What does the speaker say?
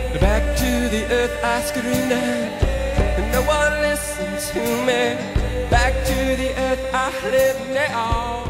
Back to the earth I screamed at, and no one listened to me. Back to the earth I live now.